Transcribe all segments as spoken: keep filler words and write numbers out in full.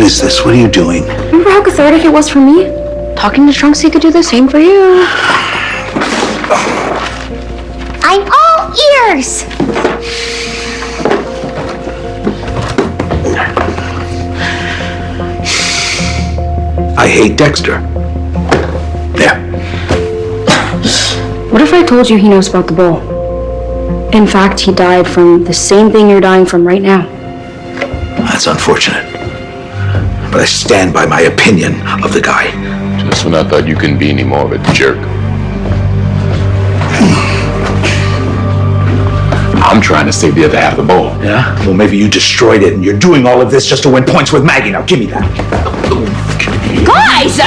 is this? What are you doing? Remember how cathartic it was for me? Talking to Trunks, he could do the same for you. I'm all ears! I hate Dexter. There. What if I told you he knows about the bull? In fact, he died from the same thing you're dying from right now. That's unfortunate. But I stand by my opinion of the guy. Just when I thought you couldn't be any more of a jerk. I'm trying to save the other half of the bowl. Yeah? Well, maybe you destroyed it and you're doing all of this just to win points with Maggie. Now, give me that. Guys!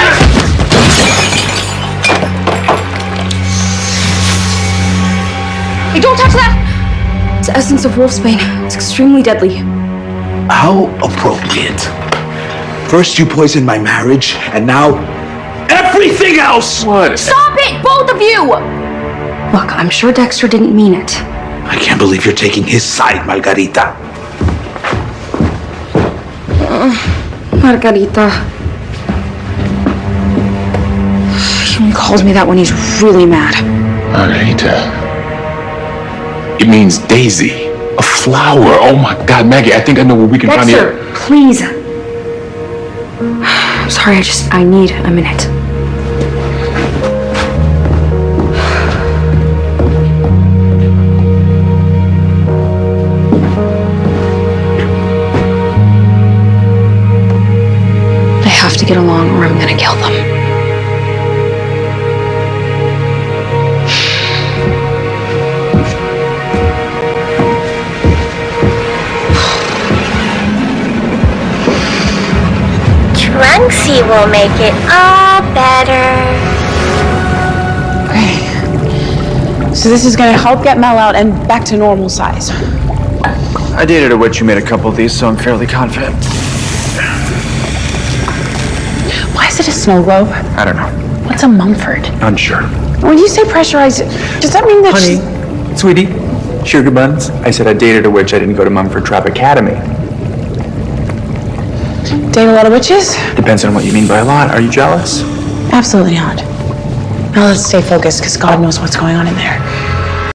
Hey, don't touch that! It's the essence of wolfsbane. It's extremely deadly. How appropriate. First you poisoned my marriage, and now everything else! What? Stop it, both of you! Look, I'm sure Dexter didn't mean it. I can't believe you're taking his side, Margarita. Uh, Margarita. He only calls me that when he's really mad. Margarita. It means daisy. A flower. Oh my God, Maggie, I think I know where we can find Dexter, it. please. I'm sorry, I just, I need a minute. I have to get along or I'm gonna kill them. Trunksy will make it all better. Okay. So this is gonna help get Mel out and back to normal size. I dated a witch who made a couple of these, so I'm fairly confident. Why is it a snow globe? I don't know. What's a Mumford? Unsure. When you say pressurized, does that mean that Honey, sweetie, sugar buns. I said I dated a witch. I didn't go to Mumford Trap Academy. Date a lot of witches? Depends on what you mean by a lot. Are you jealous? Absolutely not. Now let's stay focused, because God knows what's going on in there.